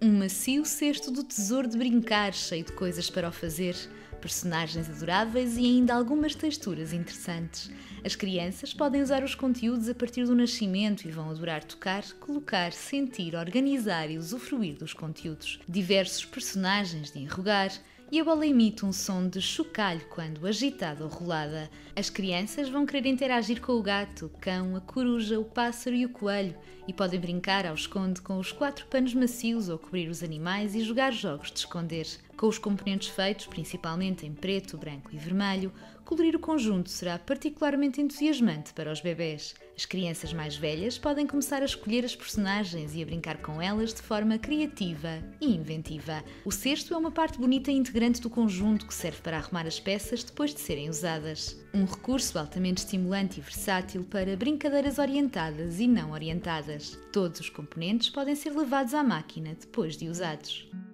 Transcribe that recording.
Um macio cesto do tesouro de brincar, cheio de coisas para o fazer, personagens adoráveis e ainda algumas texturas interessantes. As crianças podem usar os conteúdos a partir do nascimento e vão adorar tocar, colocar, sentir, organizar e usufruir dos conteúdos. Diversos personagens de enrugar, e a bola emite um som de chocalho quando agitada ou rolada. As crianças vão querer interagir com o gato, o cão, a coruja, o pássaro e o coelho e podem brincar ao esconde com os 4 panos macios ou cobrir os animais e jogar jogos de esconder. Com os componentes feitos principalmente em preto, branco e vermelho, colorir o conjunto será particularmente entusiasmante para os bebés. As crianças mais velhas podem começar a escolher as personagens e a brincar com elas de forma criativa e inventiva. O cesto é uma parte bonita e integrante do conjunto que serve para arrumar as peças depois de serem usadas. Um recurso altamente estimulante e versátil para brincadeiras orientadas e não orientadas. Todos os componentes podem ser levados à máquina depois de usados.